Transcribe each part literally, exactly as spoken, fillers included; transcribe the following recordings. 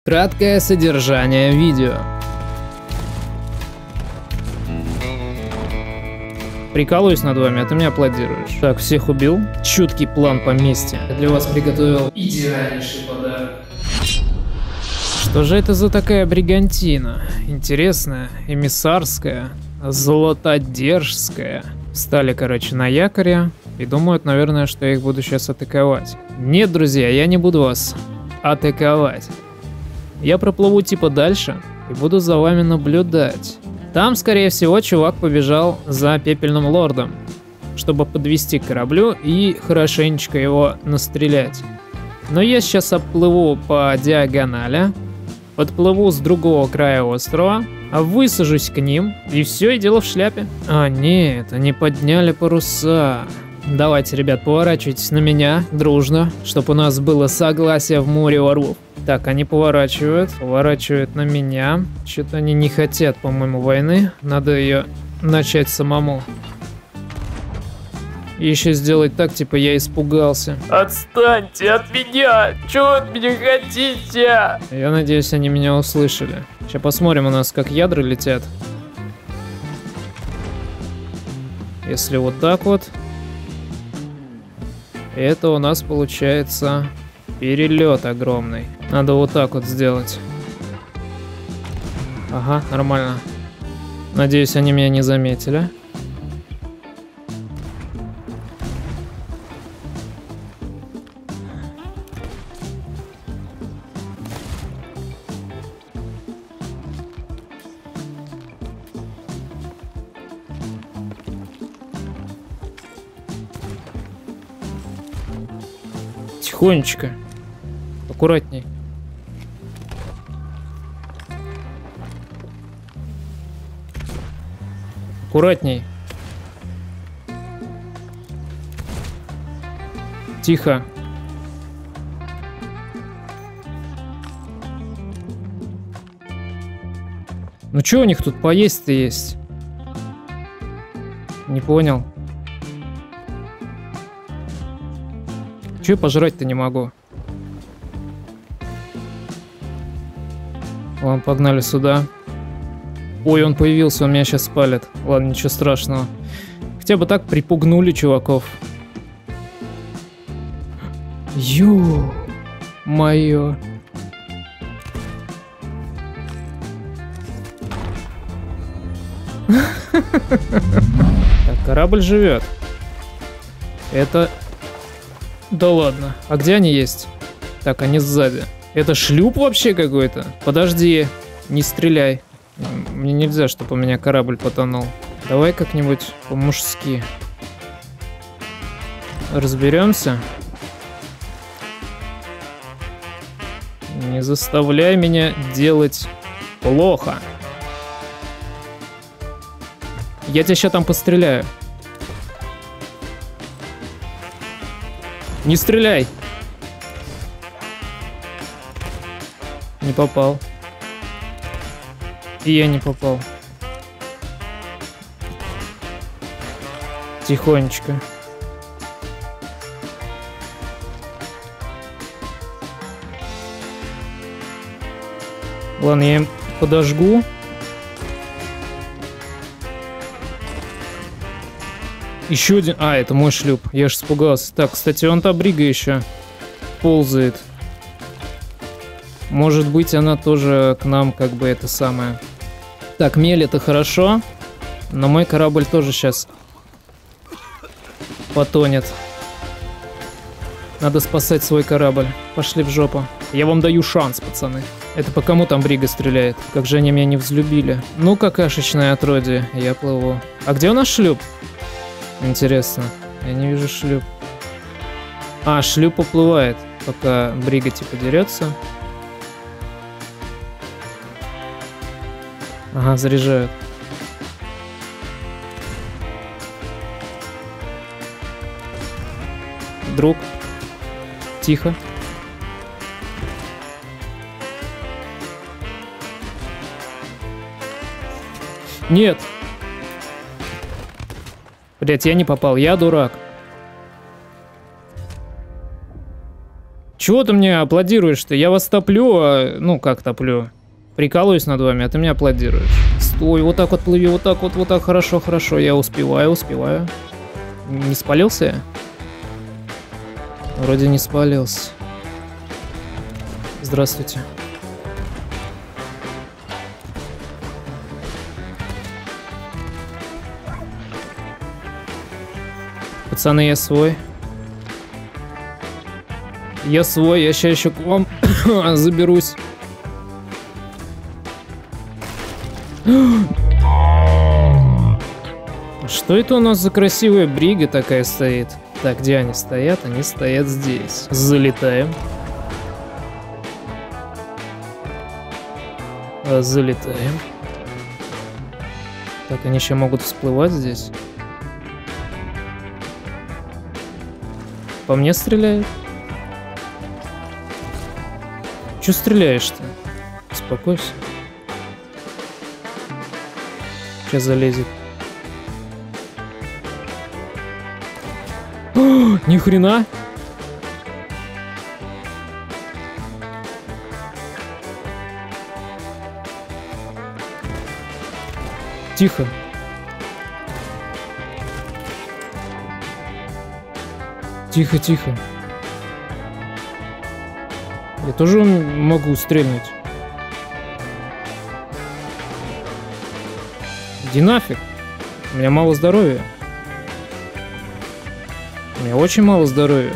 Краткое содержание видео. Прикалываюсь над вами, а ты мне аплодируешь. Так, всех убил. Чуткий план поместья. Я для вас приготовил идеальнейший подарок. Что же это за такая бригантина? Интересная, эмиссарская, золотодержская. Встали, короче, на якоре и думают, наверное, что я их буду сейчас атаковать. Нет, друзья, я не буду вас атаковать. Я проплыву типа дальше и буду за вами наблюдать. Там, скорее всего, чувак побежал за пепельным лордом, чтобы подвести к кораблю и хорошенечко его настрелять. Но я сейчас отплыву по диагонали, подплыву с другого края острова, высажусь к ним, и все, и дело в шляпе. А нет, они подняли паруса. Давайте, ребят, поворачивайтесь на меня дружно, чтобы у нас было согласие в море воров. Так, они поворачивают, поворачивают на меня. Что-то они не хотят, по-моему, войны. Надо ее начать самому. И еще сделать так, типа я испугался. Отстаньте от меня! Чего вы от меня хотите? Я надеюсь, они меня услышали. Сейчас посмотрим у нас, как ядра летят. Если вот так вот. Это у нас получается перелет огромный. Надо вот так вот сделать. Ага, нормально. Надеюсь, они меня не заметили. Тихонечко. Аккуратней. Аккуратней. Тихо. Ну чё у них тут поесть-то есть? Не понял. Чё я пожрать-то не могу? Ладно, погнали сюда. Ой, он появился, он меня сейчас спалит. Ладно, ничего страшного. Хотя бы так припугнули чуваков. Ё-моё. Так, корабль живет. Это... Да ладно. А где они есть? Так, они сзади. Это шлюп вообще какой-то? Подожди. Не стреляй. Мне нельзя, чтобы у меня корабль потонул. Давай как-нибудь по-мужски разберемся. Не заставляй меня делать плохо. Я тебя сейчас там постреляю. Не стреляй! Не попал. И я не попал. Тихонечко. Ладно, я им подожгу. Еще один... А, это мой шлюп. Я ж испугался. Так, кстати, вон та брига еще ползает. Может быть, она тоже к нам как бы это самое. Так, мель это хорошо. Но мой корабль тоже сейчас потонет. Надо спасать свой корабль. Пошли в жопу. Я вам даю шанс, пацаны. Это по кому там брига стреляет? Как же они меня не взлюбили. Ну, какашечное отродье. Я плыву. А где у нас шлюп? Интересно. Я не вижу шлюп. А, шлюп уплывает, пока брига типа дерется. Ага, заряжают. Друг. Тихо. Нет. Блять, я не попал, я дурак. Чего ты мне аплодируешь-то? Я вас топлю, а... ну как топлю? Прикалываюсь над вами, а ты мне аплодируешь. Стой, вот так вот плыви, вот так вот, вот так, хорошо, хорошо. Я успеваю, успеваю. Не спалился я? Вроде не спалился. Здравствуйте. Пацаны, я свой. Я свой, я сейчас еще к вам заберусь. Что это у нас за красивая брига такая стоит? Так, где они стоят? Они стоят здесь. Залетаем. Залетаем. Так, они еще могут всплывать здесь. По мне стреляют? Че стреляешь-то? Успокойся. Сейчас залезет. О, ни хрена! Тихо. Тихо, тихо. Я тоже могу стрельнуть. Иди нафиг. У меня мало здоровья. У меня очень мало здоровья.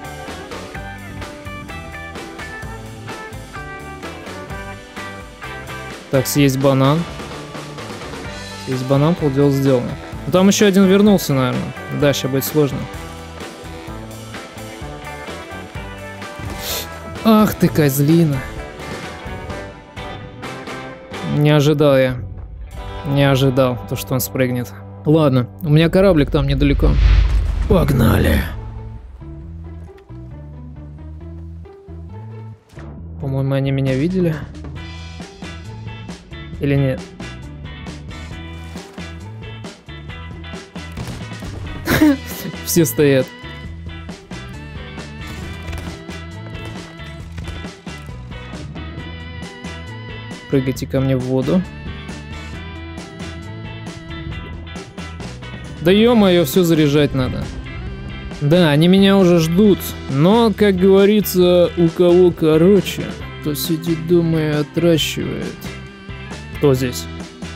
Так, съесть банан. Съесть банан, полдела сделано. Ну, там еще один вернулся, наверное. Да, сейчас будет сложно. Ах ты, козлина. Не ожидал я. Не ожидал, то, что он спрыгнет. Ладно, у меня кораблик там недалеко. Погнали. По-моему, они меня видели. Или нет? Все стоят. Прыгайте ко мне в воду. Да ё-моё, все заряжать надо. Да, они меня уже ждут. Но, как говорится, у кого короче, то сидит дома и отращивает. Кто здесь?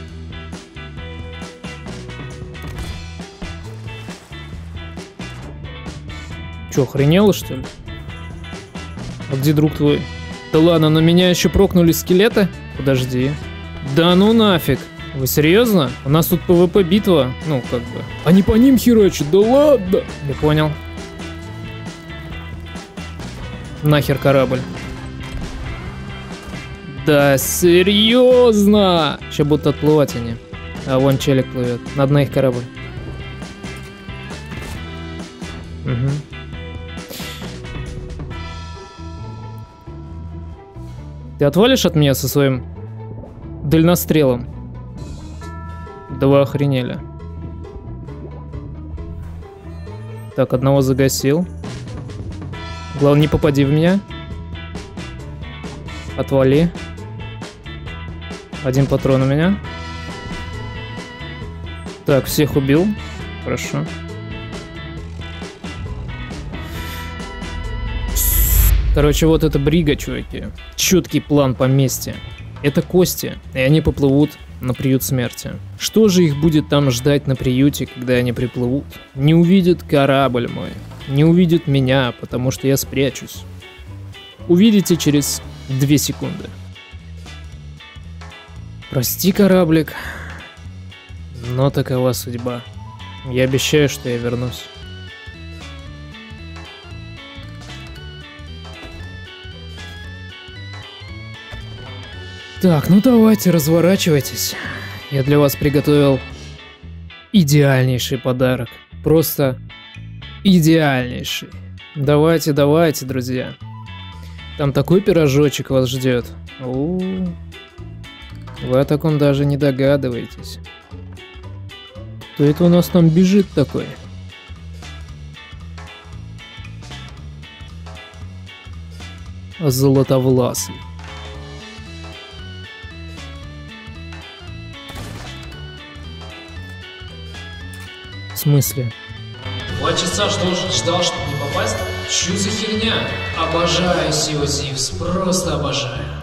Чё, охренела, что ли? А где друг твой? Да ладно, на меня еще прокнули скелеты? Подожди. Да ну нафиг. Вы серьезно? У нас тут пэ вэ пэ битва. Ну, как бы. Они по ним херачат, да ладно. Я понял. Нахер корабль. Да серьезно. Сейчас будут отплывать они. А вон челик плывет. Надо на их корабль. Угу. Ты отвалишь от меня со своим дальнострелом? Да вы охренели. Так, одного загасил. Главное, не попади в меня. Отвали. Один патрон у меня. Так, всех убил. Хорошо. Короче, вот это брига, чуваки. Чуткий план по мести. Это кости, и они поплывут на приют смерти. Что же их будет там ждать на приюте, когда они приплывут? Не увидят корабль мой. Не увидят меня, потому что я спрячусь. Увидите через две секунды. Прости, кораблик, но такова судьба. Я обещаю, что я вернусь. Так, ну давайте, разворачивайтесь. Я для вас приготовил идеальнейший подарок. Просто идеальнейший. Давайте, давайте, друзья. Там такой пирожочек вас ждет. У-у-у. Вы о таком даже не догадываетесь. Кто это у нас там бежит такой? Золотовласый. В смысле? Два часа ждал, ждал, чтобы не попасть? Чё за херня? Обожаю Sea of Thieves, просто обожаю.